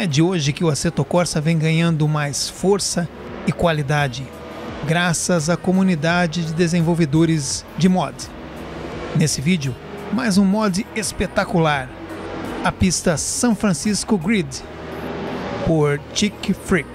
é de hoje que o Assetto Corsa vem ganhando mais força e qualidade, graças à comunidade de desenvolvedores de mod. Nesse vídeo, mais um mod espetacular, a pista San Francisco Grid, por Chick Freak.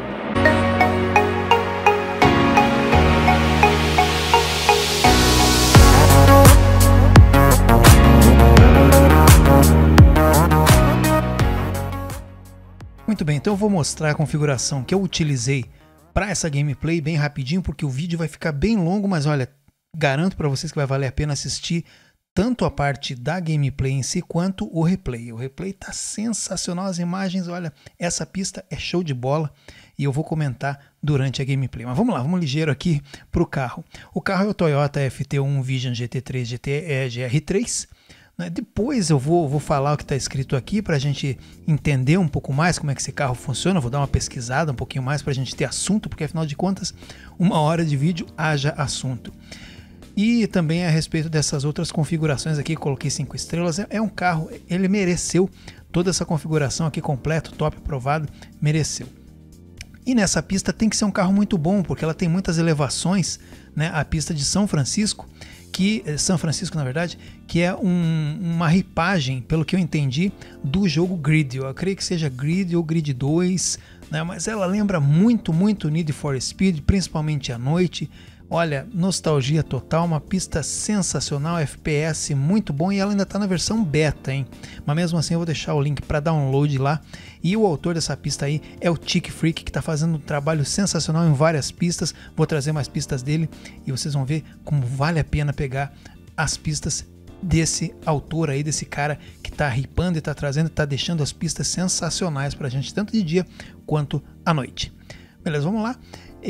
Muito bem, então eu vou mostrar a configuração que eu utilizei para essa gameplay bem rapidinho, porque o vídeo vai ficar bem longo, mas olha, garanto para vocês que vai valer a pena assistir tanto a parte da gameplay em si, quanto o replay. O replay tá sensacional, as imagens, olha, essa pista é show de bola e eu vou comentar durante a gameplay. Mas vamos lá, vamos ligeiro aqui para o carro. O carro é o Toyota FT1 Vision GT3 GR3. Depois eu vou falar o que está escrito aqui para a gente entender um pouco mais como é que esse carro funciona. Eu vou dar uma pesquisada um pouquinho mais para a gente ter assunto, porque afinal de contas, 1 hora de vídeo haja assunto. E também a respeito dessas outras configurações aqui, coloquei 5 estrelas. É um carro, ele mereceu toda essa configuração aqui completo, top, aprovado, mereceu. E nessa pista tem que ser um carro muito bom, porque ela tem muitas elevações, né? A pista de São Francisco, na verdade, que é uma ripagem, pelo que eu entendi, do jogo Grid. Eu creio que seja Grid ou Grid 2, né? Mas ela lembra muito Need for Speed, principalmente à noite. Olha, nostalgia total, uma pista sensacional, FPS muito bom, e ela ainda está na versão beta, hein? Mas mesmo assim eu vou deixar o link para download lá. E o autor dessa pista aí é o Chick Freak, que está fazendo um trabalho sensacional em várias pistas. Vou trazer mais pistas dele e vocês vão ver como vale a pena pegar as pistas desse autor aí, desse cara que está ripando e está trazendo, está deixando as pistas sensacionais para a gente, tanto de dia quanto à noite. Beleza, vamos lá.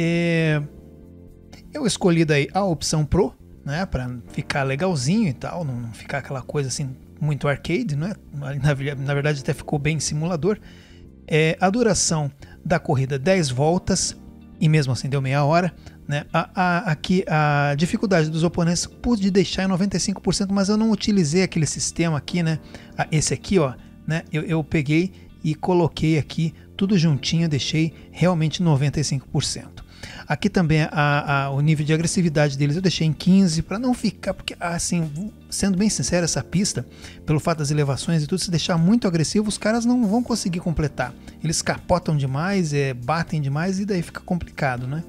Eu escolhi daí a opção Pro, né, para ficar legalzinho e tal, não ficar aquela coisa assim muito arcade, né? Na verdade até ficou bem simulador. A duração da corrida 10 voltas e mesmo assim deu meia hora, né? Aqui a dificuldade dos oponentes pude deixar em 95%, mas eu não utilizei aquele sistema aqui, né? Esse aqui, ó, né? Eu peguei e coloquei aqui tudo juntinho, deixei realmente 95%. Aqui também o nível de agressividade deles eu deixei em 15 para não ficar, porque assim, sendo bem sincero, essa pista, pelo fato das elevações e tudo, se deixar muito agressivo, os caras não vão conseguir completar. Eles capotam demais, batem demais e daí fica complicado, né?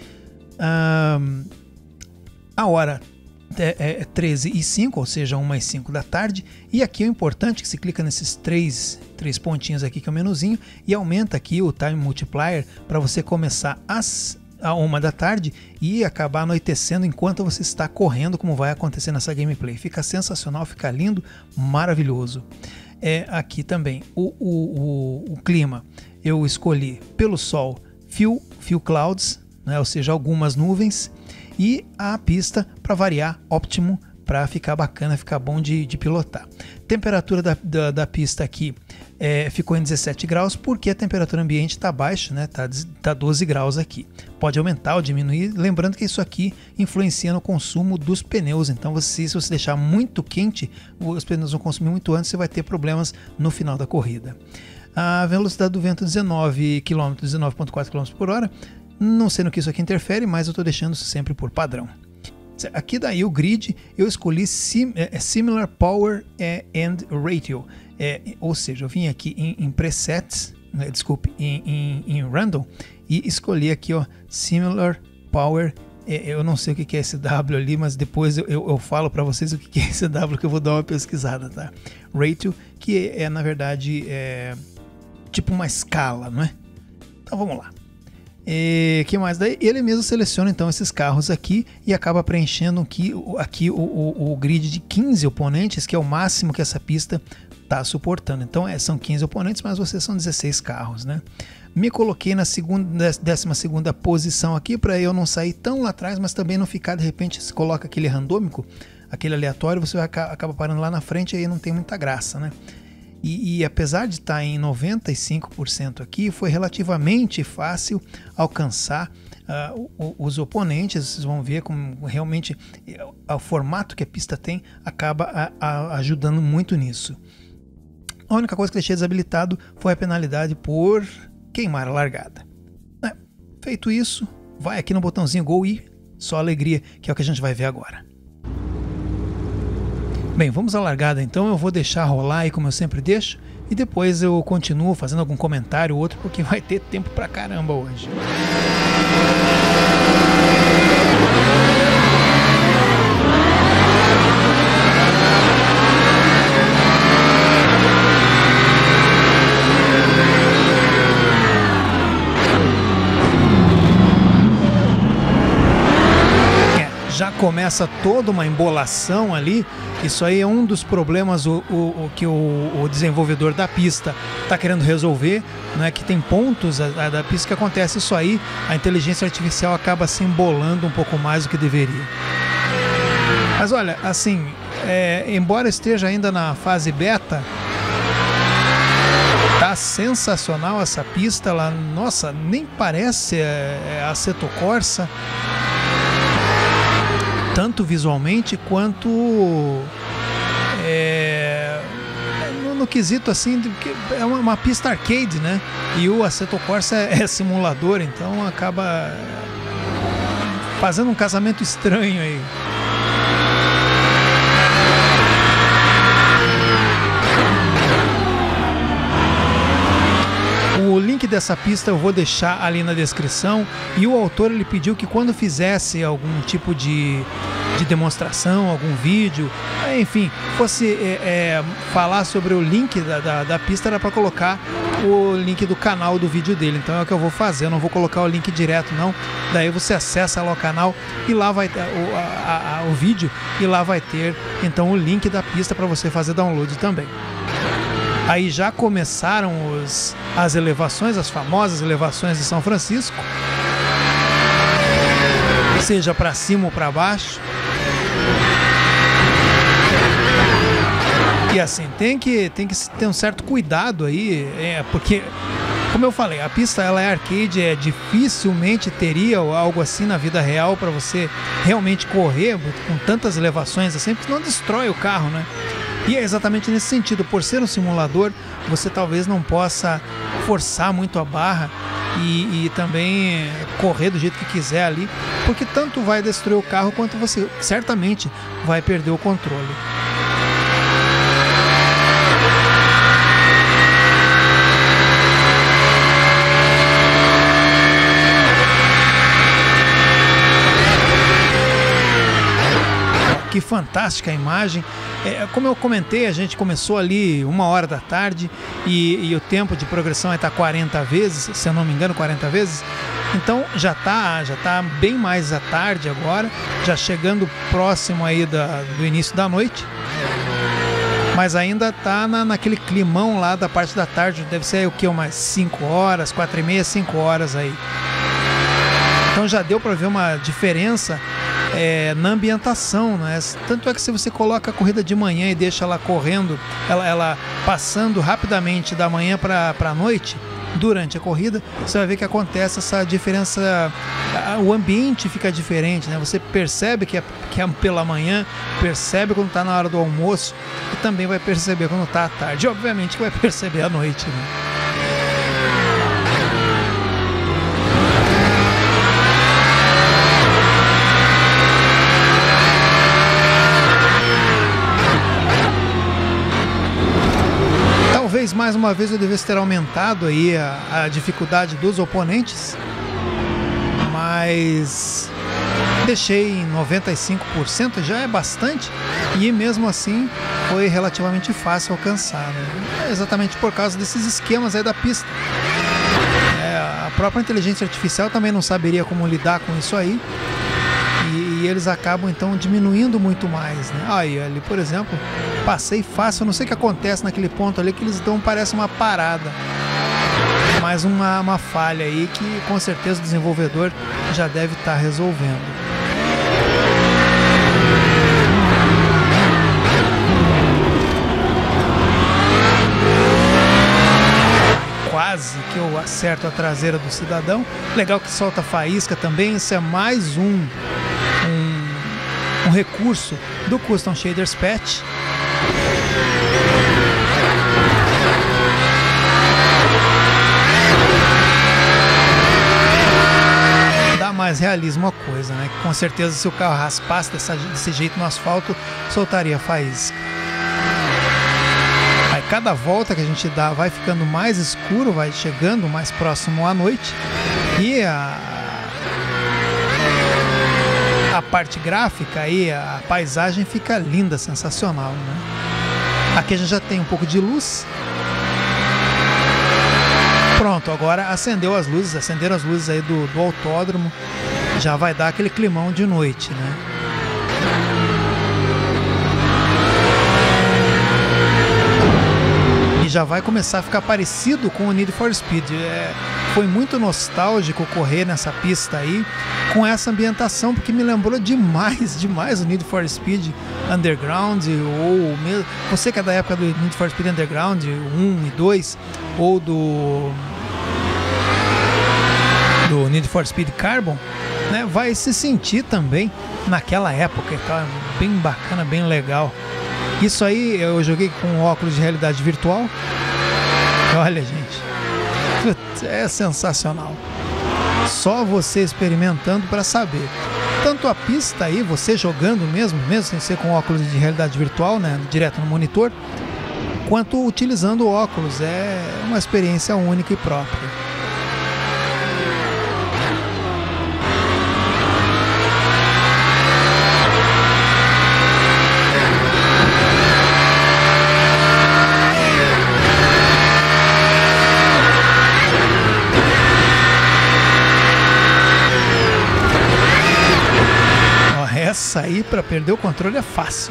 A hora é 13h05, ou seja, 1h05 da tarde, e aqui é o importante que se clica nesses três pontinhos aqui que é o menuzinho e aumenta aqui o Time Multiplier para você começar a 1 da tarde e acabar anoitecendo enquanto você está correndo, como vai acontecer nessa gameplay. Fica sensacional, fica lindo, maravilhoso. Aqui também o clima eu escolhi pelo sol few clouds, né, ou seja, algumas nuvens, e a pista para variar óptimo, para ficar bacana, ficar bom de pilotar. Temperatura da pista aqui ficou em 17 graus, porque a temperatura ambiente está baixa, né? Tá 12 graus aqui. Pode aumentar ou diminuir, lembrando que isso aqui influencia no consumo dos pneus. Então se você deixar muito quente, os pneus vão consumir muito antes, você vai ter problemas no final da corrida. A velocidade do vento 19,4 km por hora. Não sei no que isso aqui interfere, mas eu estou deixando isso sempre por padrão. Aqui daí o grid eu escolhi Similar Power and Ratio, ou seja, eu vim aqui em presets, em random, e escolhi aqui, ó, Similar Power. Eu não sei o que é esse W ali, mas depois eu falo para vocês o que é esse W, que eu vou dar uma pesquisada, tá? Ratio, que na verdade tipo uma escala, não é? Então vamos lá. Que mais daí? Ele mesmo seleciona então esses carros aqui e acaba preenchendo aqui o grid de 15 oponentes, que é o máximo que essa pista está suportando. Então são 15 oponentes, mas vocês são 16 carros, né? Me coloquei na 12ª posição aqui para eu não sair tão lá atrás, mas também não ficar, de repente, se coloca aquele randômico, aquele aleatório, você acaba parando lá na frente e aí não tem muita graça, né? E apesar de estar em 95% aqui, foi relativamente fácil alcançar os oponentes. Vocês vão ver como realmente o formato que a pista tem acaba ajudando muito nisso. A única coisa que deixei desabilitado foi a penalidade por queimar a largada. Feito isso, vai aqui no botãozinho Go e só alegria, que é o que a gente vai ver agora. Bem, vamos à largada então. Eu vou deixar rolar aí como eu sempre deixo e depois eu continuo fazendo algum comentário ou outro, porque vai ter tempo pra caramba hoje. Já começa toda uma embolação ali. Isso aí é um dos problemas que o desenvolvedor da pista está querendo resolver, né? Que tem pontos da pista que acontece isso aí, a inteligência artificial acaba se embolando um pouco mais do que deveria. Mas olha, assim, embora esteja ainda na fase beta, tá sensacional essa pista. Ela, nossa, nem parece a Assetto Corsa, tanto visualmente quanto no quesito assim, é uma pista arcade, né? E o Assetto Corsa é simulador, então acaba fazendo um casamento estranho aí. O link dessa pista eu vou deixar ali na descrição, e o autor ele pediu que quando fizesse algum tipo de demonstração, algum vídeo, enfim, fosse falar sobre o link da pista, era para colocar o link do canal do vídeo dele. Então é o que eu vou fazer, eu não vou colocar o link direto não, daí você acessa lá o canal e lá vai ter o vídeo, e lá vai ter então o link da pista para você fazer download também. Aí já começaram as elevações, as famosas elevações de São Francisco, seja para cima ou para baixo. E assim, tem que ter um certo cuidado aí, porque, como eu falei, a pista ela é arcade, dificilmente teria algo assim na vida real para você realmente correr com tantas elevações assim, porque senão destrói o carro, né? E é exatamente nesse sentido, por ser um simulador, você talvez não possa forçar muito a barra e também correr do jeito que quiser ali, porque tanto vai destruir o carro quanto você certamente vai perder o controle. Que fantástica a imagem. Como eu comentei, a gente começou ali 1h da tarde e o tempo de progressão está 40 vezes, se eu não me engano, 40 vezes. Então já tá bem mais à tarde agora, já chegando próximo aí do início da noite. Mas ainda tá naquele climão lá da parte da tarde, deve ser o que, umas 5 horas, 4h30, 5 horas aí. Então já deu para ver uma diferença na ambientação, né? Tanto é que se você coloca a corrida de manhã e deixa ela correndo, ela passando rapidamente da manhã para a noite, durante a corrida, você vai ver que acontece essa diferença, o ambiente fica diferente, né? Você percebe que é pela manhã, percebe quando está na hora do almoço e também vai perceber quando está à tarde. E obviamente que vai perceber à noite, né? Mais uma vez eu devesse ter aumentado aí a dificuldade dos oponentes, mas deixei em 95%, já é bastante, e mesmo assim foi relativamente fácil alcançar, né? Exatamente por causa desses esquemas aí da pista. A própria inteligência artificial também não saberia como lidar com isso aí, e eles acabam então diminuindo muito mais, né? Aí ali, por exemplo, passei fácil, eu não sei o que acontece naquele ponto ali que eles dão, parece uma parada, mais uma falha aí que com certeza o desenvolvedor já deve estar resolvendo. Quase que eu acerto a traseira do cidadão. Legal que solta faísca também, isso é mais um recurso do Custom Shaders Patch. realismo a coisa, né? Com certeza, se o carro raspasse desse jeito no asfalto, soltaria faísca. Aí cada volta que a gente dá vai ficando mais escuro, vai chegando mais próximo à noite, e a parte gráfica aí, a paisagem fica linda, sensacional, né? Aqui a gente já tem um pouco de luz. Pronto, agora acenderam as luzes aí do autódromo. Já vai dar aquele climão de noite, né? E já vai começar a ficar parecido com o Need for Speed. Foi muito nostálgico correr nessa pista aí, com essa ambientação, porque me lembrou demais o Need for Speed Underground, ou mesmo, você que é da época do Need for Speed Underground 1 e 2, ou do Need for Speed Carbon, né, vai se sentir também naquela época, tá bem bacana, bem legal. Isso aí eu joguei com óculos de realidade virtual. Olha, gente, é sensacional. Só você experimentando para saber. Tanto a pista aí, você jogando mesmo sem ser com óculos de realidade virtual, né, direto no monitor, quanto utilizando óculos. É uma experiência única e própria. Essa aí, para perder o controle, é fácil.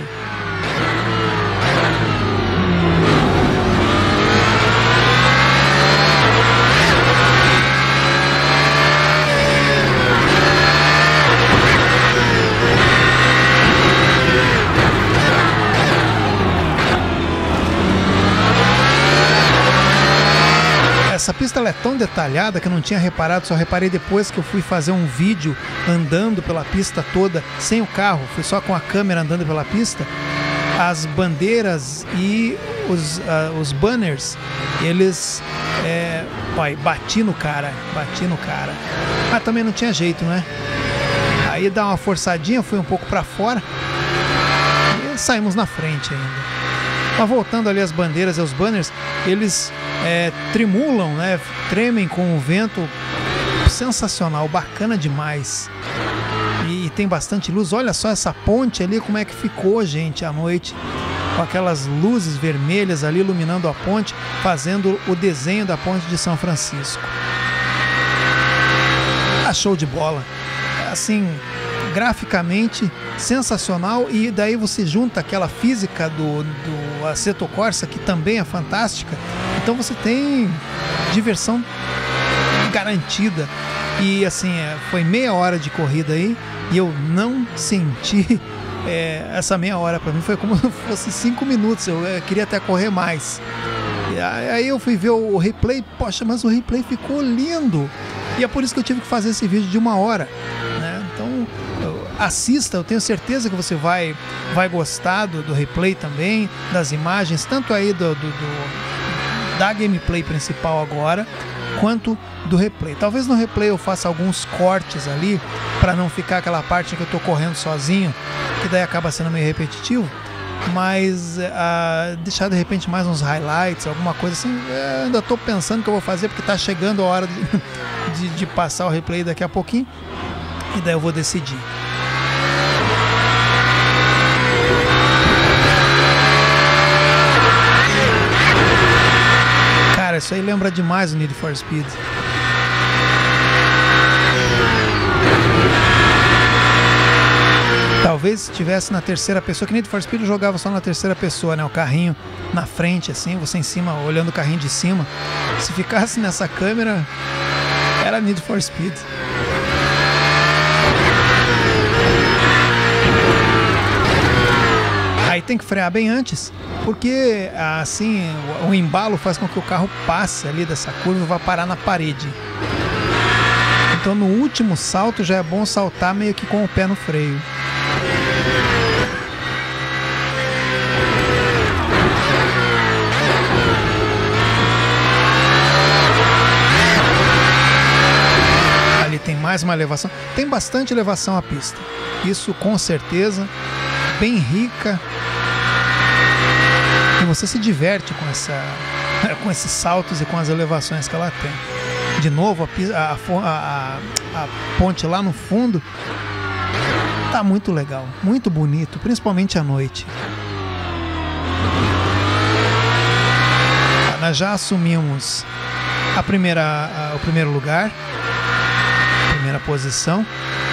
Essa pista ela é tão detalhada que eu não tinha reparado, só reparei depois que eu fui fazer um vídeo andando pela pista toda, sem o carro, fui só com a câmera andando pela pista. As bandeiras e os banners, eles bati no cara. Mas também não tinha jeito, né? Aí dá uma forçadinha, fui um pouco para fora e saímos na frente ainda. Mas voltando ali as bandeiras e os banners, eles tremulam, né? Tremem com o vento. Sensacional, bacana demais. E tem bastante luz. Olha só essa ponte ali, como é que ficou, gente, à noite, com aquelas luzes vermelhas ali iluminando a ponte, fazendo o desenho da ponte de São Francisco. Show de bola. Assim, graficamente sensacional, e daí você junta aquela física do Assetto Corsa, que também é fantástica, então você tem diversão garantida. E assim, foi meia hora de corrida aí, e eu não senti essa meia hora. Para mim foi como se fosse 5 minutos, eu queria até correr mais. E aí eu fui ver o replay, poxa, mas o replay ficou lindo, e é por isso que eu tive que fazer esse vídeo de 1 hora, né? Então assista, eu tenho certeza que você vai gostar do replay também, das imagens, tanto aí da gameplay principal agora, quanto do replay. Talvez no replay eu faça alguns cortes ali, para não ficar aquela parte que eu tô correndo sozinho, que daí acaba sendo meio repetitivo, mas deixar de repente mais uns highlights, alguma coisa assim. Ainda tô pensando o que eu vou fazer, porque tá chegando a hora de passar o replay daqui a pouquinho, e daí eu vou decidir. Cara, isso aí lembra demais o Need for Speed. Talvez se estivesse na terceira pessoa, que Need for Speed eu jogava só na terceira pessoa, né? O carrinho na frente, assim, você em cima, olhando o carrinho de cima. Se ficasse nessa câmera, era Need for Speed. Aí tem que frear bem antes, porque assim o embalo faz com que o carro passe ali dessa curva e vá parar na parede. Então no último salto já é bom saltar meio que com o pé no freio. Ali tem mais uma elevação. Tem bastante elevação a pista, isso com certeza, bem rica. E você se diverte com esses saltos e com as elevações que ela tem. De novo, a ponte lá no fundo tá muito legal, muito bonito, principalmente à noite. Nós já assumimos o primeiro lugar, primeira posição.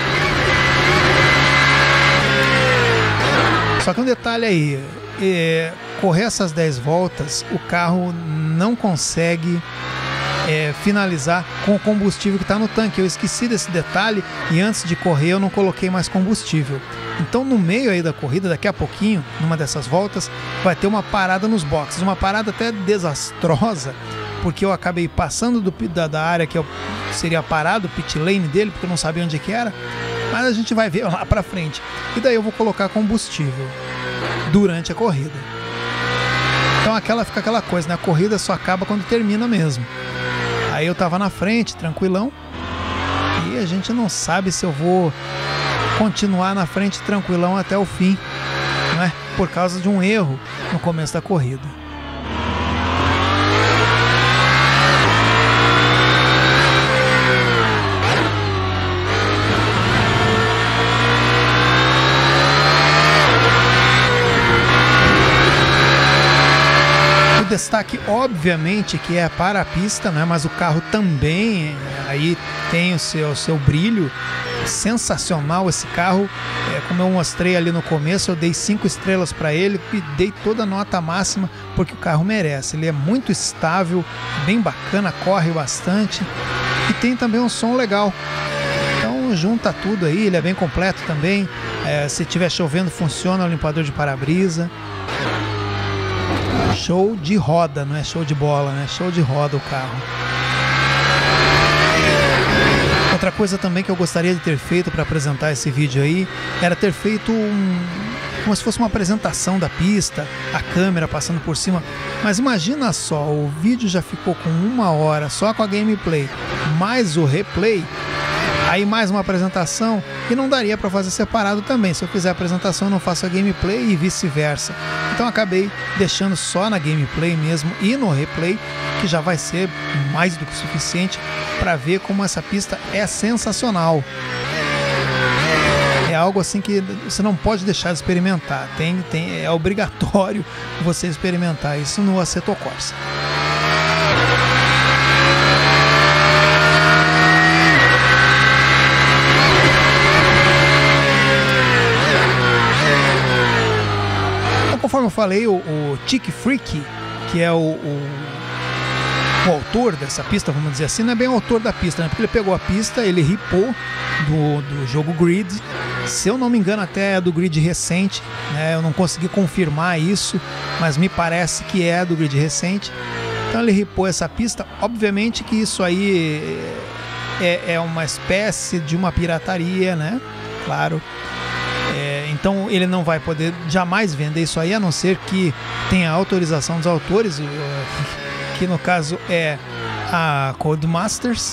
Só que um detalhe aí, correr essas 10 voltas, o carro não consegue finalizar com o combustível que está no tanque. Eu esqueci desse detalhe e antes de correr eu não coloquei mais combustível. Então no meio aí da corrida, daqui a pouquinho, numa dessas voltas, vai ter uma parada nos boxes, uma parada até desastrosa, porque eu acabei passando da área que seria parado, o pit lane dele, porque eu não sabia onde que era, mas a gente vai ver lá pra frente. E daí eu vou colocar combustível durante a corrida. Então fica aquela coisa, né? A corrida só acaba quando termina mesmo. Aí eu tava na frente, tranquilão, e a gente não sabe se eu vou continuar na frente tranquilão até o fim, né? Por causa de um erro no começo da corrida. Destaque obviamente que é para a pista, né? Mas o carro também aí tem o seu brilho sensacional. Esse carro, como eu mostrei ali no começo, eu dei 5 estrelas para ele e dei toda a nota máxima porque o carro merece. Ele é muito estável, bem bacana, corre bastante e tem também um som legal. Então junta tudo aí, ele é bem completo também. Se tiver chovendo, funciona o limpador de para-brisa. Show de roda, não é show de bola, né? Show de roda o carro. Outra coisa também que eu gostaria de ter feito para apresentar esse vídeo aí era ter feito como se fosse uma apresentação da pista, a câmera passando por cima. Mas imagina só, o vídeo já ficou com 1 hora só com a gameplay, mais o replay, aí mais uma apresentação, e não daria para fazer separado também. Se eu fizer a apresentação, eu não faço a gameplay e vice-versa. Então acabei deixando só na gameplay mesmo e no replay, que já vai ser mais do que suficiente para ver como essa pista é sensacional. É algo assim que você não pode deixar de experimentar. É obrigatório você experimentar isso no Assetto Corsa. Conforme eu falei, o Chick Freak, que é o autor dessa pista, vamos dizer assim, não é bem o autor da pista, né? Porque ele pegou a pista, ele ripou do jogo Grid. Se eu não me engano, até é do Grid recente, né? Eu não consegui confirmar isso, mas me parece que é do Grid recente. Então ele ripou essa pista. Obviamente que isso aí é uma espécie de uma pirataria, né? Claro. Então ele não vai poder jamais vender isso aí, a não ser que tenha autorização dos autores, que no caso é a Codemasters.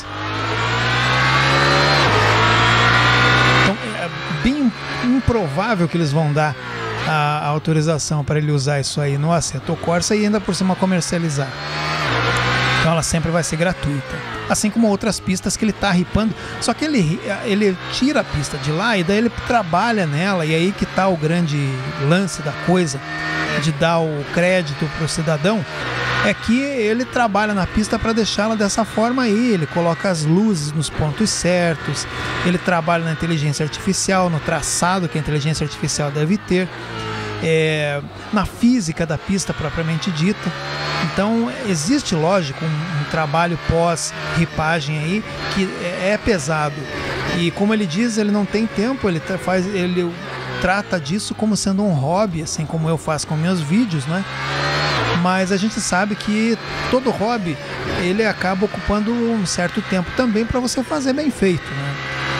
Então é bem improvável que eles vão dar a autorização para ele usar isso aí no Assetto Corsa e ainda por cima comercializar. Então ela sempre vai ser gratuita. Assim como outras pistas que ele está ripando. Só que ele tira a pista de lá e daí ele trabalha nela. E aí que está o grande lance da coisa, de dar o crédito para o cidadão, é que ele trabalha na pista para deixá-la dessa forma aí. Ele coloca as luzes nos pontos certos, ele trabalha na inteligência artificial, no traçado que a inteligência artificial deve ter, na física da pista propriamente dita. Então existe, lógico, um trabalho pós-ripagem aí que é pesado. E como ele diz, ele não tem tempo, ele trata disso como sendo um hobby, assim como eu faço com meus vídeos, né? Mas a gente sabe que todo hobby ele acaba ocupando um certo tempo também para você fazer bem feito, né?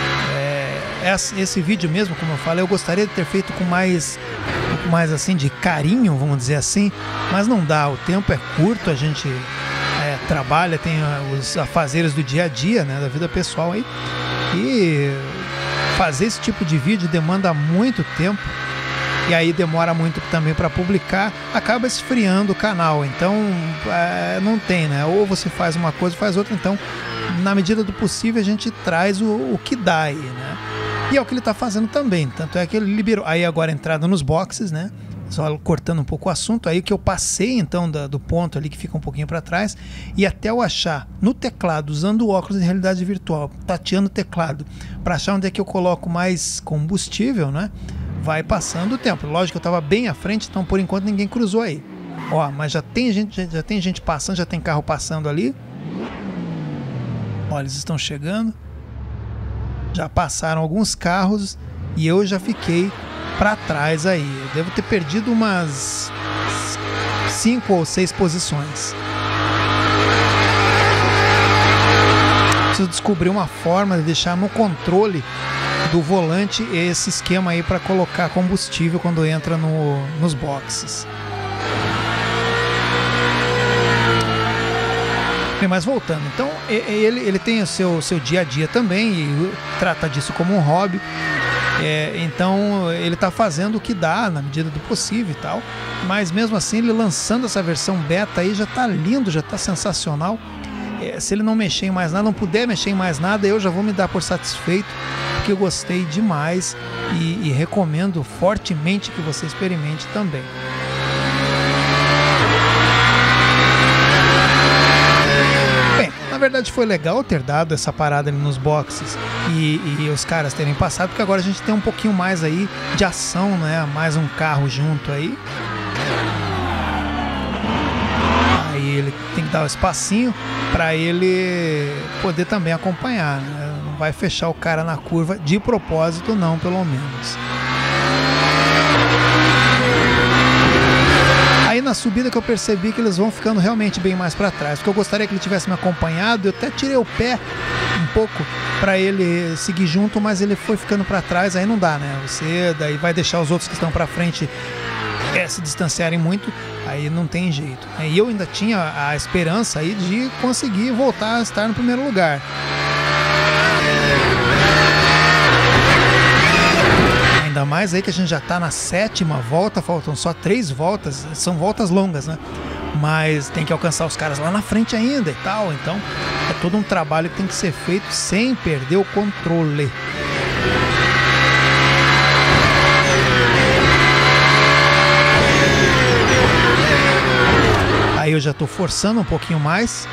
Esse vídeo mesmo, como eu falei, eu gostaria de ter feito com mais assim de carinho, vamos dizer assim, mas não dá, o tempo é curto, a gente trabalha, tem os afazeres do dia a dia, né, da vida pessoal aí, E fazer esse tipo de vídeo demanda muito tempo. E aí demora muito também para publicar, acaba esfriando o canal. Então não tem, né? Ou você faz uma coisa ou faz outra. Então, na medida do possível, a gente traz o que dá aí, né? E é o que ele está fazendo também. Tanto é que ele liberou. Aí agora entrada nos boxes, né? Só cortando um pouco o assunto, aí que eu passei então do ponto ali que fica um pouquinho para trás, e até eu achar no teclado, usando o óculos de realidade virtual, tateando o teclado, para achar onde é que eu coloco mais combustível, né? Vai passando o tempo. Lógico que eu estava bem à frente, então por enquanto ninguém cruzou aí. Ó, mas já tem gente passando, já tem carro passando ali. Ó, eles estão chegando. Já passaram alguns carros e eu já fiquei para trás aí. Eu devo ter perdido umas 5 ou 6 posições. Preciso descobrir uma forma de deixar no controle do volante esse esquema aí para colocar combustível quando entra nos boxes. Bem, mas voltando, então ele tem o seu dia a dia também e trata disso como um hobby. Então ele está fazendo o que dá na medida do possível e tal, mas mesmo assim ele lançando essa versão beta aí já está lindo, já está sensacional. Se ele não mexer em mais nada, não puder mexer em mais nada, eu já vou me dar por satisfeito, porque eu gostei demais e recomendo fortemente que você experimente também. Na verdade foi legal ter dado essa parada ali nos boxes e os caras terem passado, porque agora a gente tem um pouquinho mais aí de ação, né? Mais um carro junto aí. Aí ele tem que dar um espacinho para ele poder também acompanhar, né? Não vai fechar o cara na curva de propósito não, pelo menos. Aí na subida que eu percebi que eles vão ficando realmente bem mais para trás, porque eu gostaria que ele tivesse me acompanhado. Eu até tirei o pé um pouco para ele seguir junto, mas ele foi ficando para trás, aí não dá, né? Você daí vai deixar os outros que estão para frente se distanciarem muito, aí não tem jeito. E eu ainda tinha a esperança aí de conseguir voltar a estar no primeiro lugar. Ainda mais aí que a gente já está na 7ª volta, faltam só 3 voltas, são voltas longas, né? Mas tem que alcançar os caras lá na frente ainda e tal, então é todo um trabalho que tem que ser feito sem perder o controle. Aí eu já estou forçando um pouquinho mais.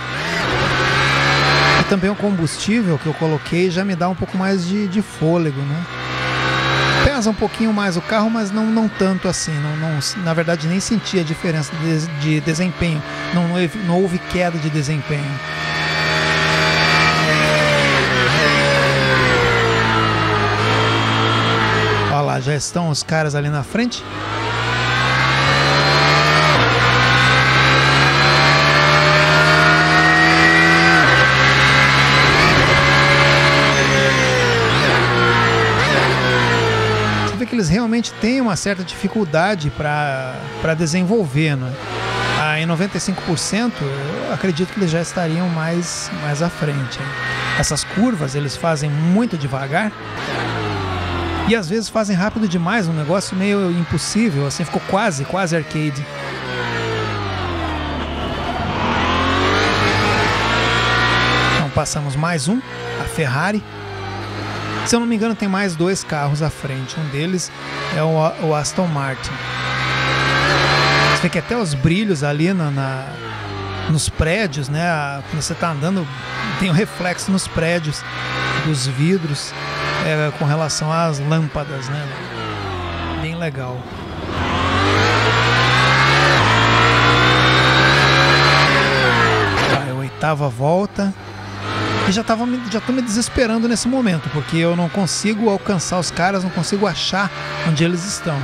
E também o combustível que eu coloquei já me dá um pouco mais de fôlego, né? Pesa um pouquinho mais o carro, mas não tanto assim. Na verdade, nem senti a diferença de desempenho. Não houve queda de desempenho. Olha lá, já estão os caras ali na frente. Eles realmente têm uma certa dificuldade para desenvolver, né? Em 95% eu acredito que eles já estariam mais à frente. Essas curvas eles fazem muito devagar e às vezes fazem rápido demais, um negócio meio impossível, assim, ficou quase arcade. Então passamos mais um, a Ferrari. Se eu não me engano, tem mais 2 carros à frente. Um deles é o Aston Martin. Você vê que até os brilhos ali nos prédios, né? Quando você está andando, tem um reflexo nos prédios dos vidros com relação às lâmpadas, né? Bem legal. A 8ª volta. E já tô me desesperando nesse momento, porque eu não consigo alcançar os caras, não consigo achar onde eles estão.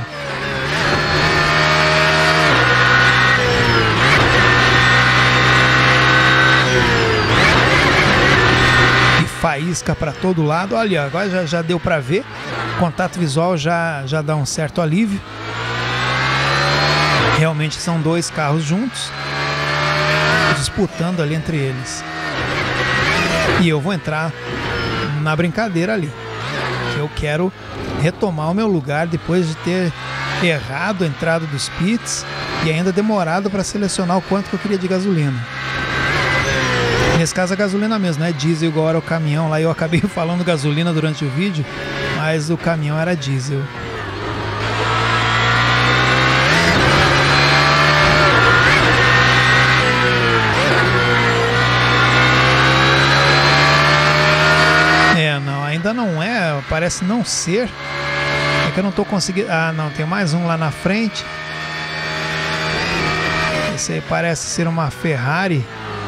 E faísca para todo lado. Olha, agora já deu para ver. O contato visual já dá um certo alívio. Realmente são 2 carros juntos, disputando ali entre eles. E eu vou entrar na brincadeira ali. Eu quero retomar o meu lugar depois de ter errado a entrada dos pits e ainda demorado para selecionar o quanto que eu queria de gasolina. Nesse caso a gasolina mesmo, não é diesel igual era o caminhão lá. Eu acabei falando gasolina durante o vídeo, mas o caminhão era diesel. Não, ainda não é, parece não ser. É que eu não tô conseguindo. Ah, não, tem mais um lá na frente. Esse aí parece ser uma Ferrari.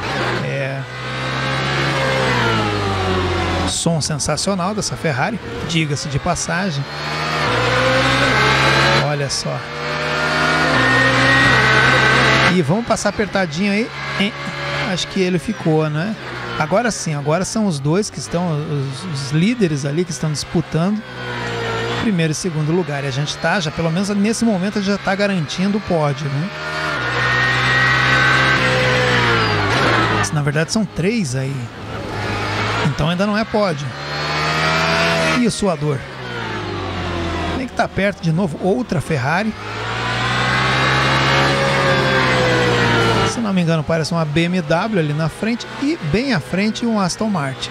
Som sensacional dessa Ferrari, diga-se de passagem. Olha só. E vamos passar apertadinho aí. Acho que ele ficou, né? Agora sim, agora são os dois que estão, os líderes ali que estão disputando primeiro e segundo lugar. E a gente tá, já pelo menos nesse momento, já está garantindo o pódio, né? Mas, na verdade são 3 aí. Então ainda não é pódio. E o suador? Tem que estar perto de novo, outra Ferrari. Se não me engano, parece uma BMW ali na frente e bem à frente um Aston Martin.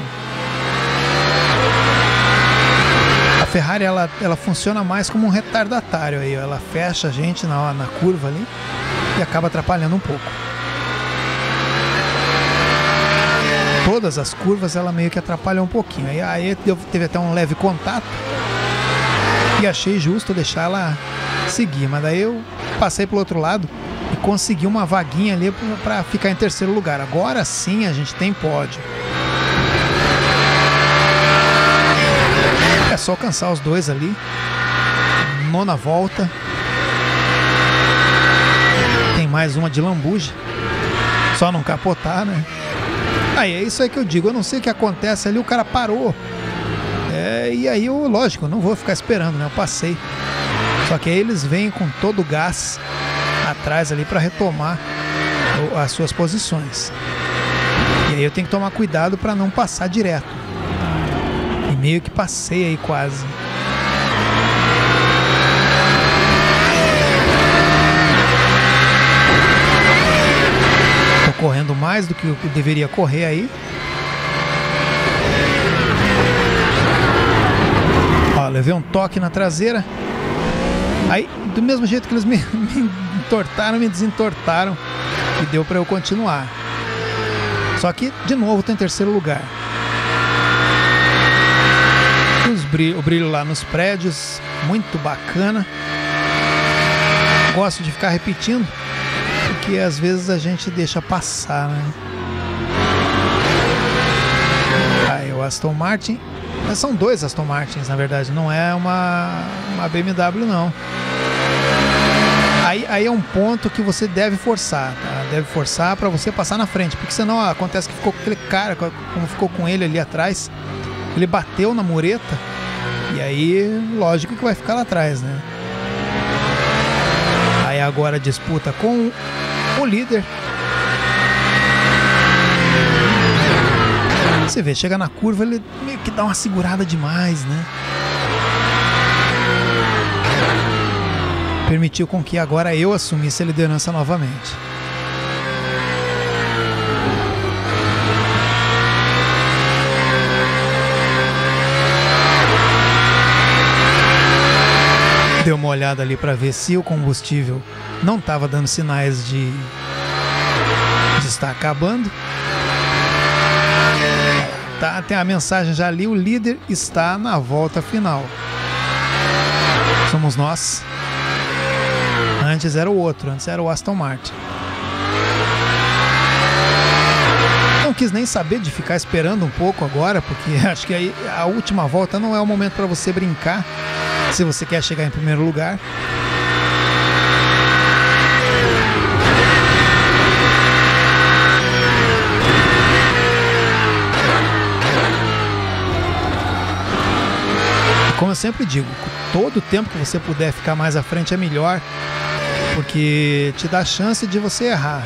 A Ferrari ela funciona mais como um retardatário aí, ela fecha a gente na curva ali e acaba atrapalhando um pouco. Todas as curvas ela meio que atrapalha um pouquinho. Aí teve até um leve contato e achei justo deixar ela seguir, mas daí eu passei pro outro lado e consegui uma vaguinha ali para ficar em terceiro lugar. Agora sim a gente tem pódio. É só alcançar os dois ali. 9ª volta. Tem mais uma de lambuja. Só não capotar, né? Aí é isso aí que eu digo. Eu não sei o que acontece ali. O cara parou. E aí eu, lógico, não vou ficar esperando, né? Eu passei. Só que aí eles vêm com todo o gás atrás ali para retomar as suas posições. E aí eu tenho que tomar cuidado para não passar direto. E meio que passei aí quase. Tô correndo mais do que eu deveria correr aí. Ó, levei um toque na traseira. Aí, do mesmo jeito que eles me entortaram, me desentortaram e deu para eu continuar. Só que, de novo, tô em terceiro lugar. O brilho lá nos prédios, muito bacana. Gosto de ficar repetindo, porque às vezes a gente deixa passar, né? Aí o Aston Martin. São 2 Aston Martins, na verdade, não é uma BMW, não. Aí é um ponto que você deve forçar, tá? Deve forçar para você passar na frente, porque senão acontece que ficou com aquele cara, como ficou com ele ali atrás, ele bateu na mureta, e aí, lógico que vai ficar lá atrás, né? Aí agora disputa com o líder. Você vê, chega na curva, ele meio que dá uma segurada demais, né? Permitiu com que agora eu assumisse a liderança novamente. Deu uma olhada ali para ver se o combustível não estava dando sinais de estar acabando. Tá, tem a mensagem já ali, o líder está na volta final. Somos nós. Antes era o outro, antes era o Aston Martin. Não quis nem saber de ficar esperando um pouco agora, porque acho que aí a última volta não é o momento para você brincar, se você quer chegar em primeiro lugar. Como eu sempre digo, todo o tempo que você puder ficar mais à frente é melhor, porque te dá chance de você errar.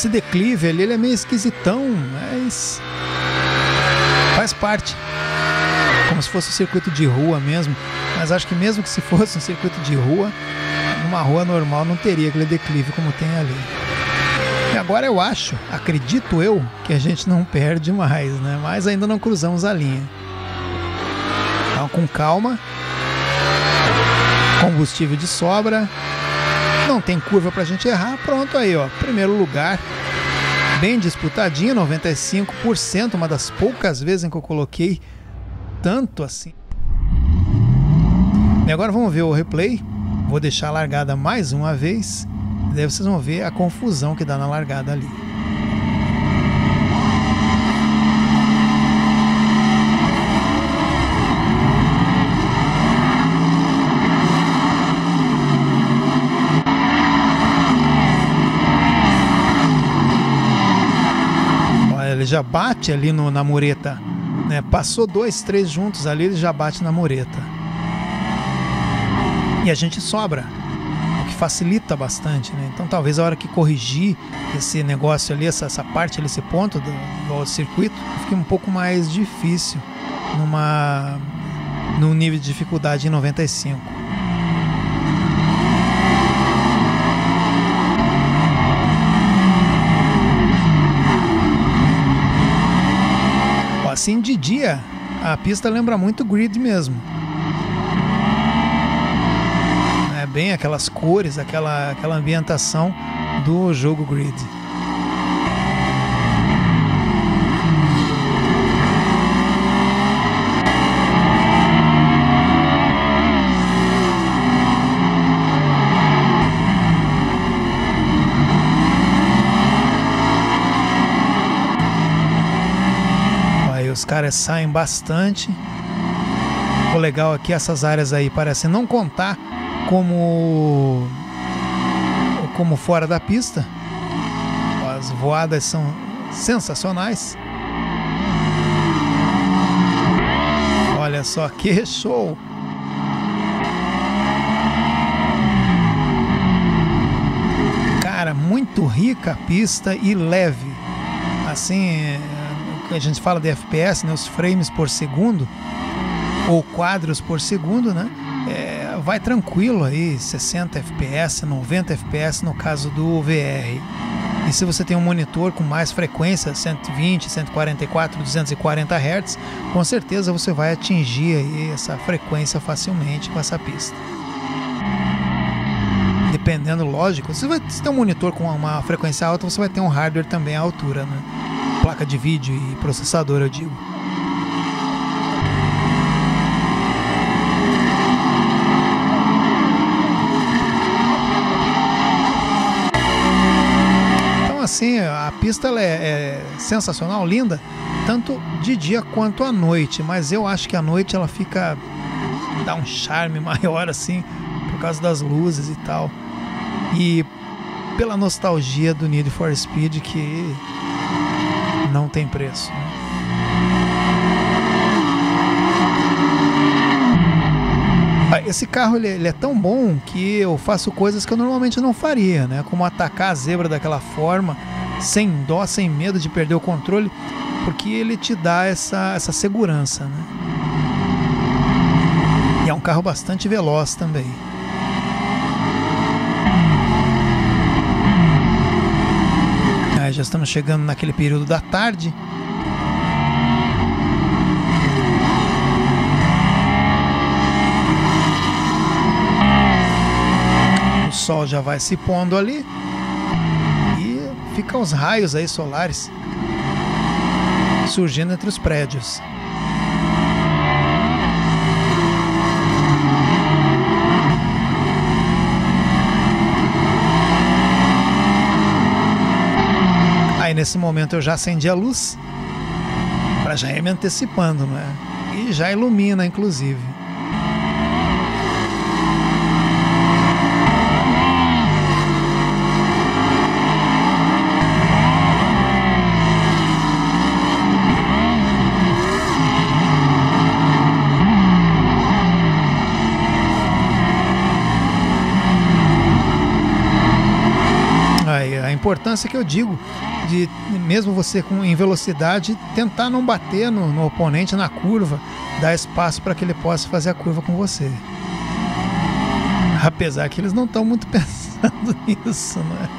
Esse declive ali, ele é meio esquisitão, mas faz parte. Como se fosse um circuito de rua mesmo. Mas acho que mesmo que se fosse um circuito de rua, numa rua normal não teria aquele declive como tem ali. E agora eu acho, acredito eu, que a gente não perde mais, né? Mas ainda não cruzamos a linha. Então, com calma. Combustível de sobra. Não tem curva pra gente errar. Pronto aí, ó. Primeiro lugar. Bem disputadinho, 95%. Uma das poucas vezes em que eu coloquei tanto assim. E agora vamos ver o replay. Vou deixar a largada mais uma vez. Daí vocês vão ver a confusão que dá na largada ali. Olha, ele já bate ali na mureta, né? Passou 2, 3 juntos ali, ele já bate na mureta. E a gente sobra, o que facilita bastante, né? Então talvez a hora que corrigir esse negócio ali, essa parte ali, esse ponto do circuito, fique um pouco mais difícil no nível de dificuldade em 95. Assim, de dia, a pista lembra muito Grid mesmo. É bem aquelas cores, aquela ambientação do jogo Grid. Os caras saem bastante. O legal aqui, essas áreas aí parecem não contar como fora da pista. As voadas são sensacionais. Olha só que show! Cara, muito rica a pista e leve. Assim, a gente fala de FPS, né, os frames por segundo ou quadros por segundo, né? Vai tranquilo aí, 60 FPS, 90 FPS no caso do VR. E se você tem um monitor com mais frequência, 120, 144, 240 Hz, com certeza você vai atingir aí essa frequência facilmente com essa pista. Dependendo, lógico, se você tem um monitor com uma frequência alta, você vai ter um hardware também à altura, né? Placa de vídeo e processador, eu digo. Então assim, a pista ela é sensacional, linda, tanto de dia quanto à noite, mas eu acho que à noite ela dá um charme maior assim, por causa das luzes e tal. E pela nostalgia do Need for Speed, que não tem preço, né? Esse carro ele é tão bom que eu faço coisas que eu normalmente não faria, né? Como atacar a zebra daquela forma, sem dó, sem medo de perder o controle, porque ele te dá essa segurança, né? E é um carro bastante veloz também. Já estamos chegando naquele período da tarde. O sol já vai se pondo ali e ficam os raios aí solares surgindo entre os prédios. Aí nesse momento eu já acendi a luz para já ir me antecipando, né? E já ilumina, inclusive. importância que eu digo de, mesmo você em velocidade, tentar não bater no oponente na curva, dar espaço para que ele possa fazer a curva com você. Apesar que eles não estão muito pensando nisso, né?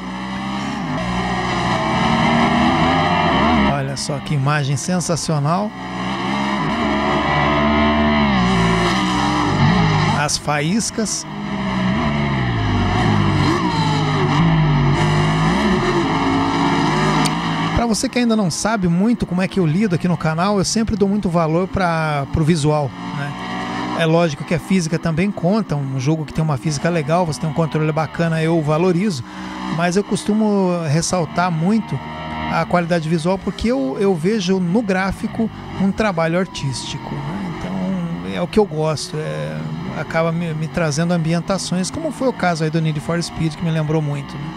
Olha só que imagem sensacional. As faíscas. Para você que ainda não sabe muito como é que eu lido aqui no canal, eu sempre dou muito valor para o visual, né? É lógico que a física também conta, um jogo que tem uma física legal, você tem um controle bacana, eu valorizo, mas eu costumo ressaltar muito a qualidade visual porque eu vejo no gráfico um trabalho artístico, né? Então é o que eu gosto, acaba me trazendo ambientações, como foi o caso aí do Need for Speed, que me lembrou muito, né?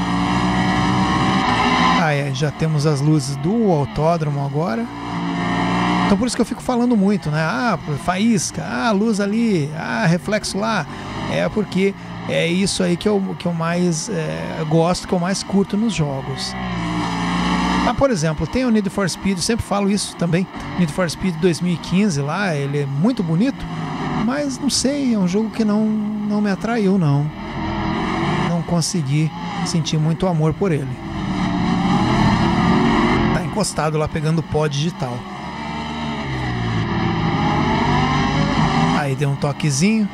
Já temos as luzes do autódromo agora. Então por isso que eu fico falando muito, né? Faísca, luz ali, reflexo lá. É porque é isso aí que eu mais gosto, que eu mais curto nos jogos. Por exemplo, tem o Need for Speed, eu sempre falo isso também. Need for Speed 2015 lá, ele é muito bonito, mas não sei, é um jogo que não me atraiu, não. Não consegui sentir muito amor por ele. Tá encostado lá pegando pó digital. Aí deu um toquezinho.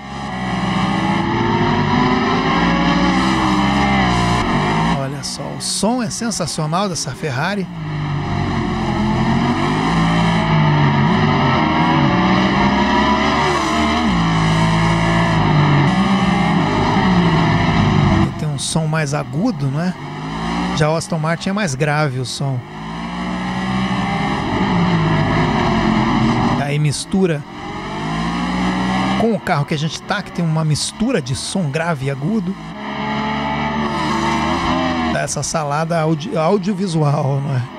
Olha só, o som é sensacional dessa Ferrari. E tem um som mais agudo, né? Já o Aston Martin é mais grave o som. Aí mistura com o carro que a gente tá, que tem uma mistura de som grave e agudo. Dá essa salada audiovisual, não é?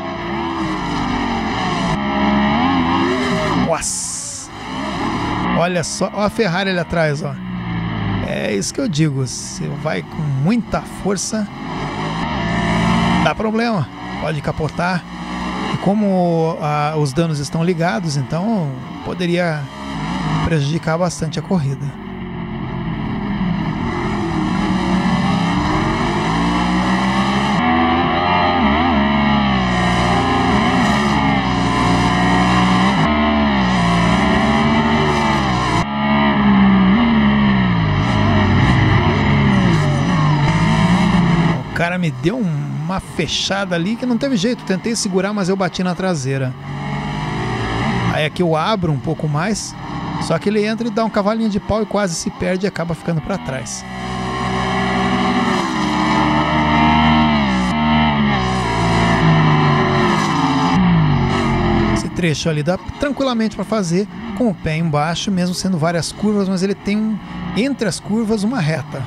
Nossa! Olha só, olha a Ferrari ali atrás, ó. É isso que eu digo, você vai com muita força, dá problema, pode capotar. E como os danos estão ligados, então poderia prejudicar bastante a corrida. O cara me deu uma fechada ali que não teve jeito, tentei segurar, mas eu bati na traseira. Aí aqui eu abro um pouco mais, só que ele entra e dá um cavalinho de pau e quase se perde e acaba ficando para trás. Esse trecho ali dá tranquilamente para fazer com o pé embaixo, mesmo sendo várias curvas, mas ele tem entre as curvas uma reta.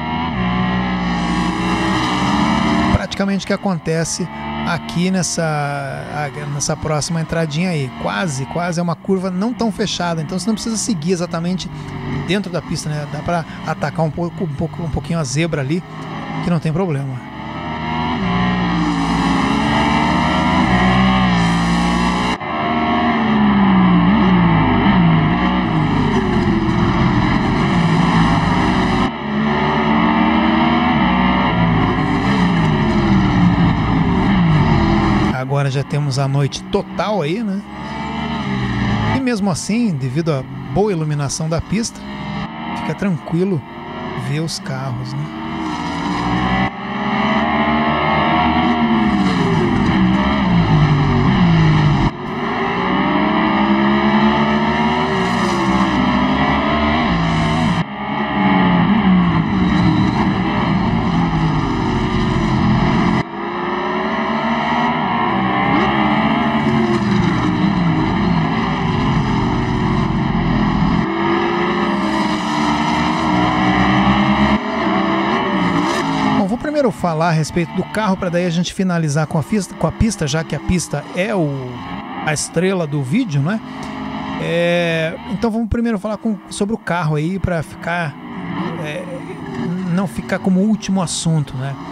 Praticamente o que acontece aqui nessa próxima entradinha aí, quase é uma curva não tão fechada, então você não precisa seguir exatamente dentro da pista, né? Dá para atacar um pouquinho a zebra ali, que não tem problema. Agora já temos a noite total aí, né? E mesmo assim, devido à boa iluminação da pista, fica tranquilo ver os carros, né? Falar a respeito do carro para daí a gente finalizar com a pista, já que a pista é a estrela do vídeo, né? Então vamos primeiro falar sobre o carro aí para não ficar como último assunto, né?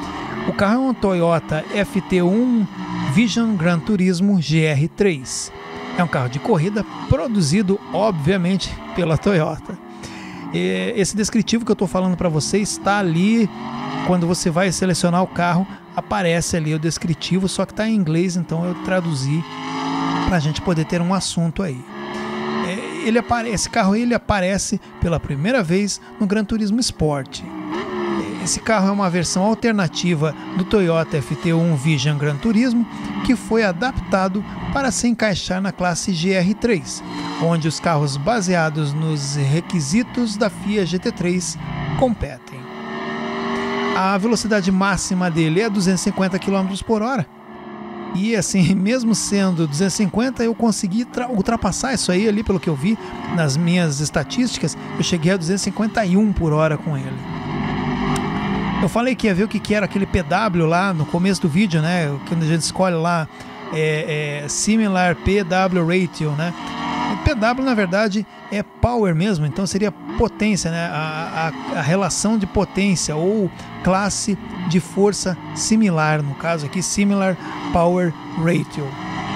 O carro é um Toyota FT1 Vision Gran Turismo GR3. É um carro de corrida produzido, obviamente, pela Toyota. Esse descritivo que eu estou falando para vocês está ali. Quando você vai selecionar o carro, aparece ali o descritivo, só que está em inglês, então eu traduzi para a gente poder ter um assunto aí. Esse carro ele aparece pela primeira vez no Gran Turismo Sport. Esse carro é uma versão alternativa do Toyota FT1 Vision Gran Turismo, que foi adaptado para se encaixar na classe GR3, onde os carros baseados nos requisitos da FIA GT3 competem. A velocidade máxima dele é 250 km por hora. E assim, mesmo sendo 250, eu consegui ultrapassar isso aí ali, pelo que eu vi nas minhas estatísticas, eu cheguei a 251 por hora com ele. Eu falei que ia ver o que era aquele PW lá no começo do vídeo, né? Quando a gente escolhe lá Similar PW Ratio, né? O PW na verdade é Power mesmo, então seria potência, né? A relação de potência ou classe de força similar, no caso aqui Similar Power Ratio.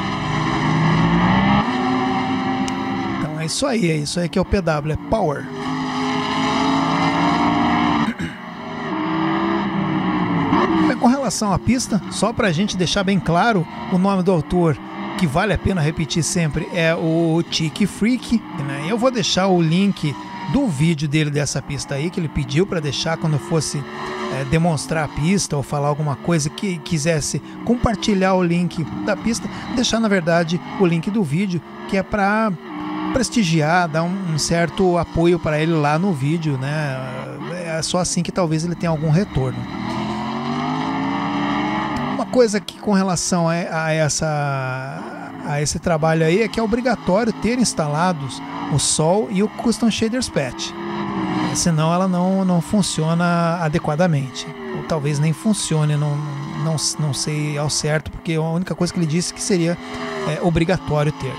Então é isso aí que é o PW, é Power. Com relação à pista, só para a gente deixar bem claro, o nome do autor, que vale a pena repetir sempre, é o Chick Freak, né? Eu vou deixar o link do vídeo dele dessa pista aí, que ele pediu para deixar quando eu fosse demonstrar a pista ou falar alguma coisa que quisesse compartilhar o link da pista, deixar na verdade o link do vídeo, que é para prestigiar, dar um certo apoio para ele lá no vídeo, né? É só assim que talvez ele tenha algum retorno. Uma coisa que com relação a esse trabalho aí é que é obrigatório ter instalados o Sol e o Custom Shaders Patch, senão ela não funciona adequadamente, ou talvez nem funcione, não sei ao certo, porque a única coisa que ele disse que seria obrigatório ter.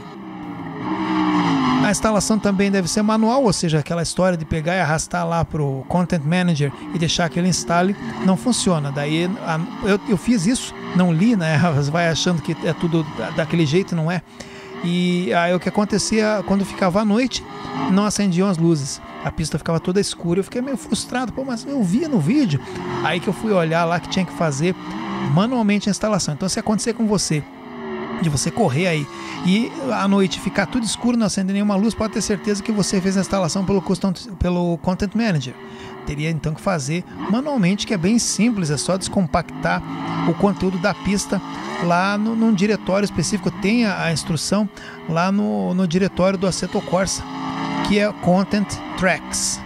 A instalação também deve ser manual, ou seja, aquela história de pegar e arrastar lá para o Content Manager e deixar que ele instale, não funciona. Daí eu fiz isso, não li, né? Você vai achando que é tudo daquele jeito, não é? E aí o que acontecia quando ficava à noite, não acendiam as luzes, a pista ficava toda escura, eu fiquei meio frustrado, mas eu via no vídeo, aí que eu fui olhar lá que tinha que fazer manualmente a instalação. Então se acontecer com você, de você correr aí e à noite ficar tudo escuro, não acender nenhuma luz, pode ter certeza que você fez a instalação pelo Content Manager. Teria então que fazer manualmente, que é bem simples, é só descompactar o conteúdo da pista lá num diretório específico. Tem a instrução lá no diretório do Assetto Corsa, que é Content Tracks.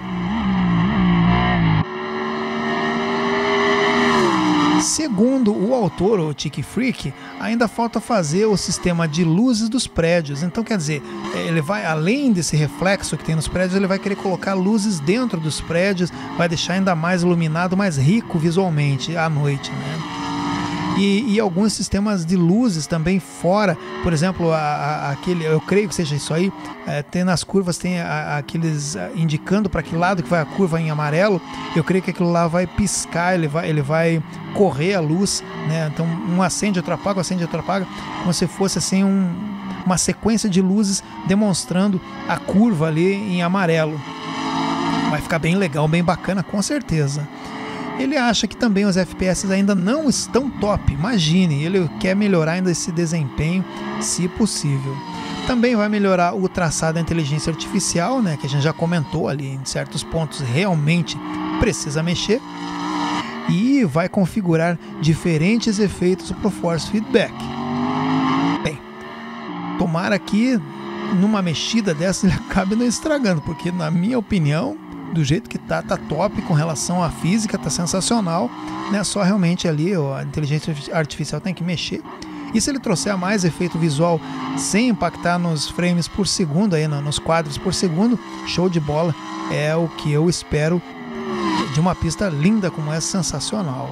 Segundo o autor, o Chick Freak, ainda falta fazer o sistema de luzes dos prédios. Então, quer dizer, ele vai, além desse reflexo que tem nos prédios, ele vai querer colocar luzes dentro dos prédios, vai deixar ainda mais iluminado, mais rico visualmente à noite, né? E alguns sistemas de luzes também fora, por exemplo, aquele, eu creio que seja isso aí, tem nas curvas, tem aqueles indicando para que lado que vai a curva em amarelo, eu creio que aquilo lá vai piscar, ele vai correr a luz, né? Então um acende, outro apaga, como se fosse assim uma sequência de luzes demonstrando a curva ali em amarelo. Vai ficar bem legal, bem bacana, com certeza. Ele acha que também os FPS ainda não estão top, imagine, ele quer melhorar ainda esse desempenho, se possível. Também vai melhorar o traçado da inteligência artificial, né, que a gente já comentou ali, em certos pontos realmente precisa mexer. E vai configurar diferentes efeitos para o Force Feedback. Bem, tomara que numa mexida dessa ele acabe não estragando, porque na minha opinião, do jeito que tá top com relação à física, tá sensacional, né? Só realmente ali a inteligência artificial tem que mexer. E se ele trouxer mais efeito visual sem impactar nos frames por segundo, aí, nos quadros por segundo, show de bola, é o que eu espero de uma pista linda como essa, sensacional.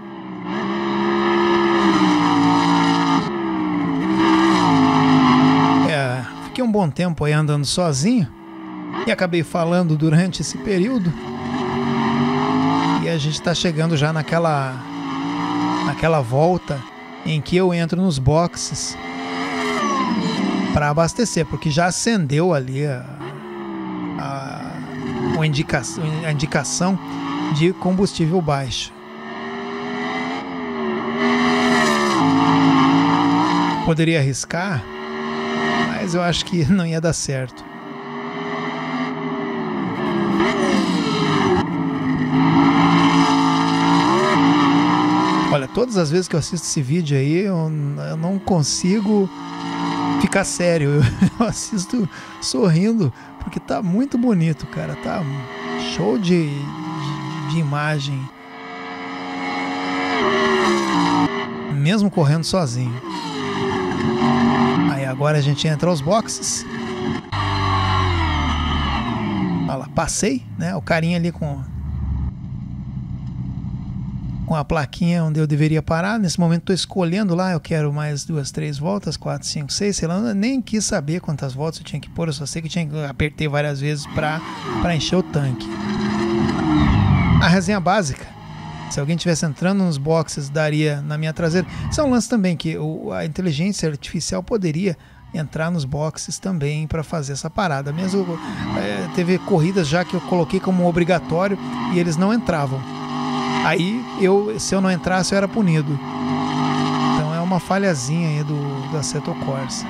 Fiquei um bom tempo aí andando sozinho e acabei falando durante esse período, e a gente está chegando já naquela aquela volta em que eu entro nos boxes para abastecer, porque já acendeu ali a indicação de combustível baixo. Poderia arriscar, mas eu acho que não ia dar certo. Olha, todas as vezes que eu assisto esse vídeo aí, eu não consigo ficar sério. Eu assisto sorrindo, porque tá muito bonito, cara. Tá show de imagem. Mesmo correndo sozinho. Aí agora a gente entra aos boxes. Olha lá, passei, né? O carinha ali com a plaquinha onde eu deveria parar. Nesse momento estou escolhendo lá, eu quero mais 2, 3 voltas, 4, 5, 6, sei lá, eu nem quis saber quantas voltas eu tinha que pôr, eu só sei que tinha que apertar várias vezes para encher o tanque. A resenha básica, se alguém estivesse entrando nos boxes, daria na minha traseira. Isso é um lance também, que a inteligência artificial poderia entrar nos boxes também para fazer essa parada. Mesmo teve corridas já que eu coloquei como obrigatório e eles não entravam. Aí, se eu não entrasse, eu era punido. Então é uma falhazinha aí do Assetto Corsa.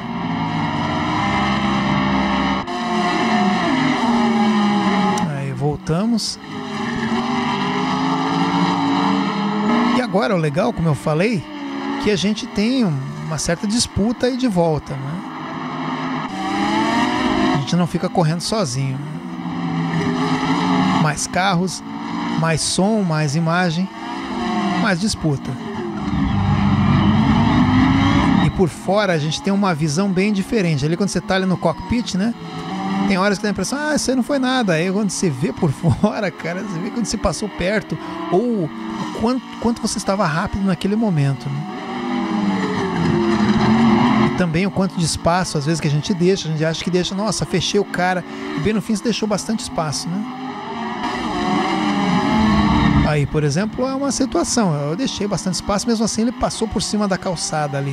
Aí voltamos. E agora o legal, como eu falei, que a gente tem uma certa disputa aí de volta, né? A gente não fica correndo sozinho. Mais carros, mais som, mais imagem, mais disputa. E por fora a gente tem uma visão bem diferente. Ali quando você está ali no cockpit, né? Tem horas que dá a impressão, isso aí não foi nada. Aí quando você vê por fora, cara, você vê quando você passou perto, ou o quanto você estava rápido naquele momento, né? E também o quanto de espaço, às vezes, que a gente acha que deixa, nossa, fechei o cara, e bem no fim você deixou bastante espaço, né? Aí, por exemplo, é uma situação, eu deixei bastante espaço, mesmo assim ele passou por cima da calçada ali.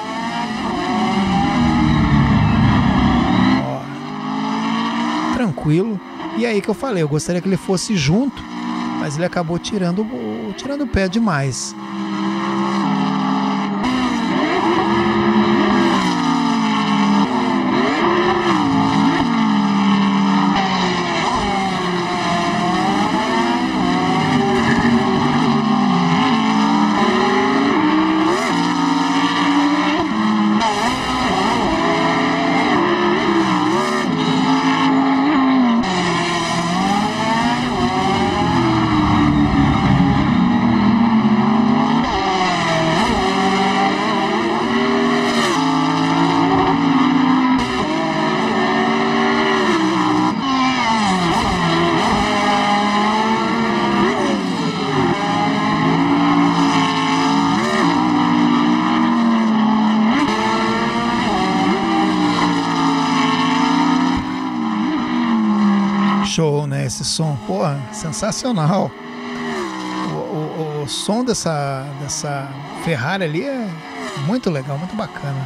Ó, tranquilo. E aí que eu falei, eu gostaria que ele fosse junto, mas ele acabou tirando o pé demais. Show, né? Esse som, porra, sensacional. O som dessa Ferrari ali é muito legal, muito bacana.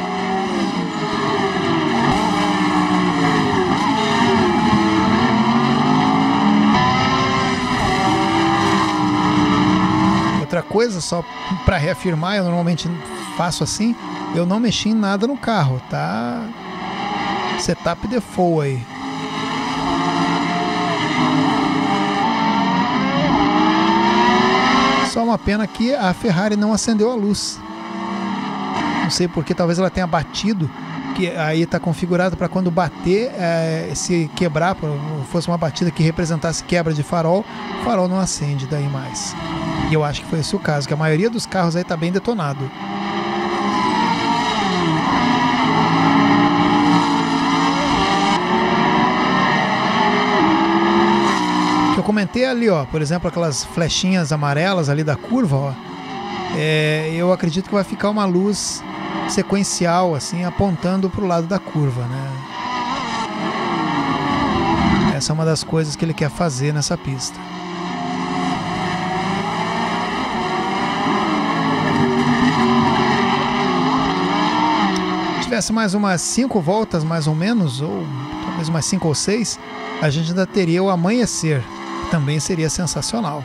Outra coisa, só para reafirmar, eu normalmente faço assim, eu não mexi em nada no carro, tá? Setup default aí. Só uma pena que a Ferrari não acendeu a luz. Não sei porque, talvez ela tenha batido, que aí está configurado para quando bater, se quebrar, fosse uma batida que representasse quebra de farol, o farol não acende daí mais. E eu acho que foi esse o caso, que a maioria dos carros aí está bem detonado. Eu comentei ali, ó, por exemplo, aquelas flechinhas amarelas ali da curva, ó, eu acredito que vai ficar uma luz sequencial, assim, apontando para o lado da curva, né? Essa é uma das coisas que ele quer fazer nessa pista. tivesse mais umas 5 voltas, mais ou menos, ou talvez umas 5 ou 6, a gente ainda teria o amanhecer. Também seria sensacional.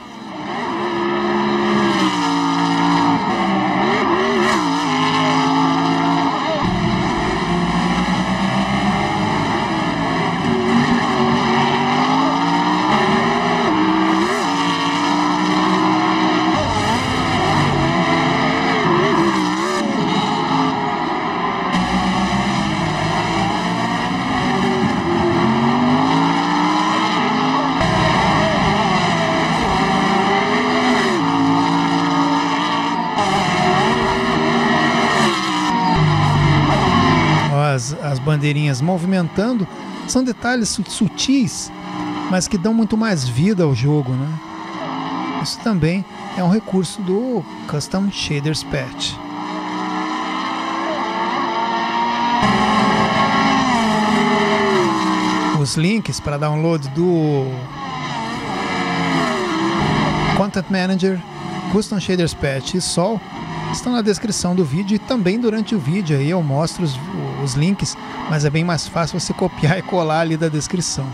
As bandeirinhas movimentando são detalhes sutis, mas que dão muito mais vida ao jogo, né? Isso também é um recurso do Custom Shaders Patch. Os links para download do Content Manager, Custom Shaders Patch e Sol estão na descrição do vídeo, e também durante o vídeo aí eu mostro os links, mas é bem mais fácil você copiar e colar ali da descrição.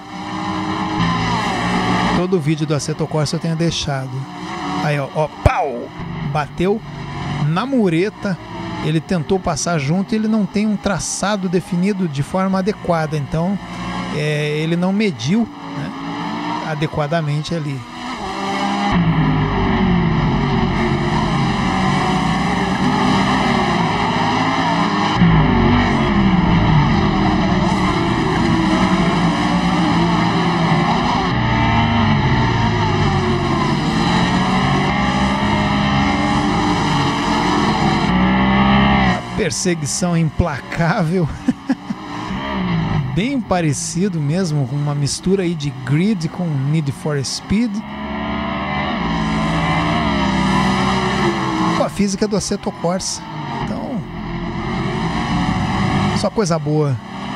Todo o vídeo do Assetto Corsa eu tenho deixado. Aí ó, pau! Bateu na mureta, ele tentou passar junto e ele não tem um traçado definido de forma adequada, então ele não mediu, né, adequadamente ali. Perseguição implacável, bem parecido mesmo, com uma mistura aí de Grid com Need for Speed, com a física do Assetto Corsa. Então, só coisa boa.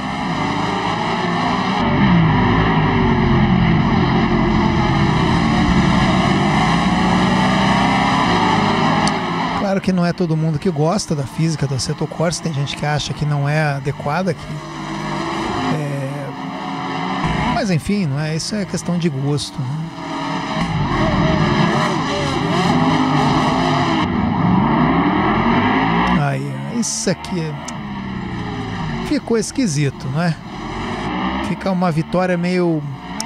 Claro que não é todo mundo que gosta da física do Assetto Corsa, tem gente que acha que não é adequada, mas enfim, não é, isso é questão de gosto, né? Aí, isso aqui ficou esquisito, não é? Fica uma vitória meio...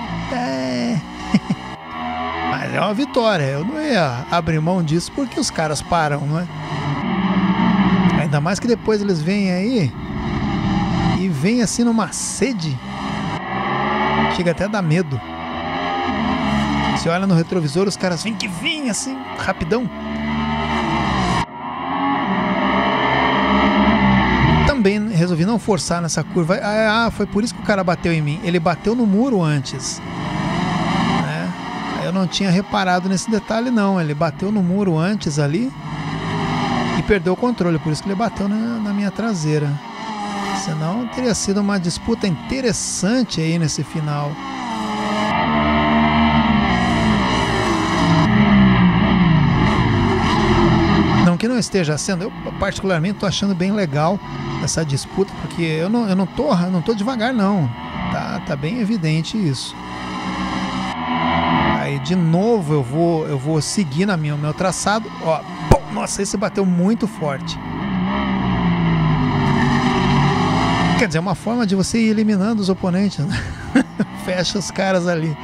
Mas é uma vitória, eu não ia abrir mão disso porque os caras param, não é? Ainda mais que depois eles vêm aí e vêm assim numa sede, chega até a dar medo. Você olha no retrovisor, os caras vêm assim, rapidão. Também resolvi não forçar nessa curva. Foi por isso que o cara bateu em mim. Ele bateu no muro antes. Eu não tinha reparado nesse detalhe não, ele bateu no muro antes ali e perdeu o controle, por isso que ele bateu na minha traseira. Senão teria sido uma disputa interessante aí nesse final. Não que não esteja sendo, eu particularmente estou achando bem legal essa disputa, porque eu não tô devagar não, tá bem evidente isso. Aí de novo eu vou seguir no meu traçado. Ó, pô, nossa, esse bateu muito forte. Quer dizer, é uma forma de você ir eliminando os oponentes, né? Fecha os caras ali.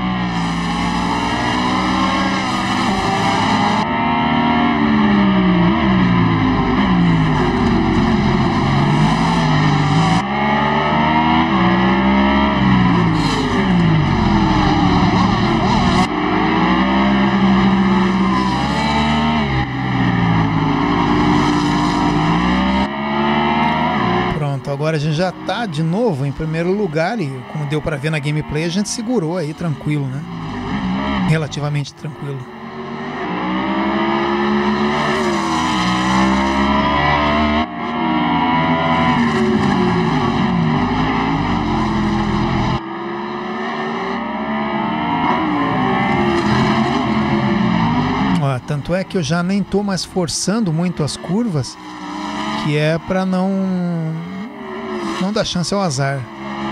Agora a gente já tá de novo em primeiro lugar e, como deu para ver na gameplay, a gente segurou aí tranquilo, né? Relativamente tranquilo. Ó, tanto é que eu já nem tô mais forçando muito as curvas, que é para não não dá chance ao azar.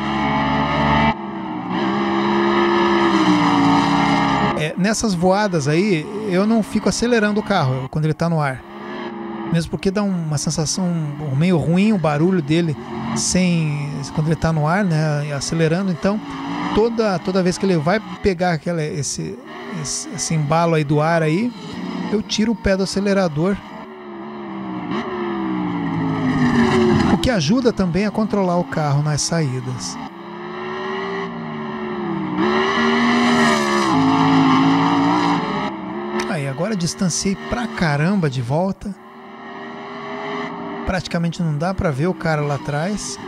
Nessas voadas aí, eu não fico acelerando o carro quando ele está no ar. Mesmo porque dá uma sensação meio ruim o barulho dele quando ele está no ar, né, acelerando. Então, toda vez que ele vai pegar esse embalo aí do ar aí, eu tiro o pé do acelerador. O que ajuda também a controlar o carro nas saídas. Aí, agora distanciei pra caramba de volta. Praticamente não dá pra ver o cara lá atrás.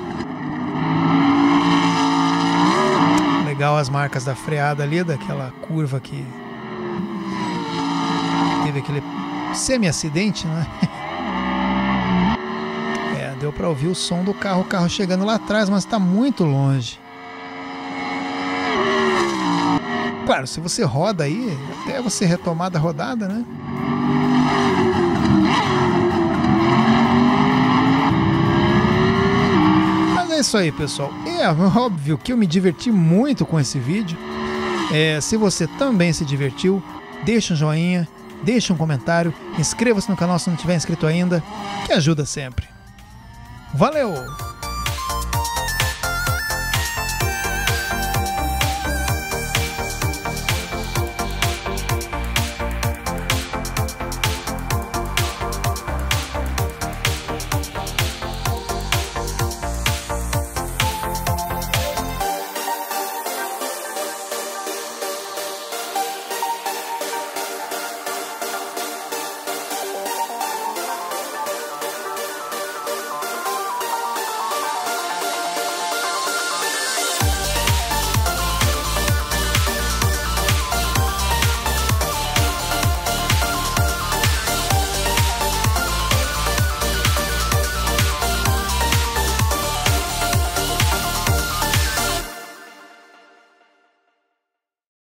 Legal as marcas da freada ali, daquela curva que teve aquele semi-acidente, né? Deu pra ouvir o som do carro, o carro chegando lá atrás, mas tá muito longe. Claro, se você roda aí, até você retomar da rodada, né? Mas é isso aí, pessoal. É óbvio que eu me diverti muito com esse vídeo. Se você também se divertiu, deixa um joinha, deixa um comentário, inscreva-se no canal se não tiver inscrito ainda, que ajuda sempre. Valeu!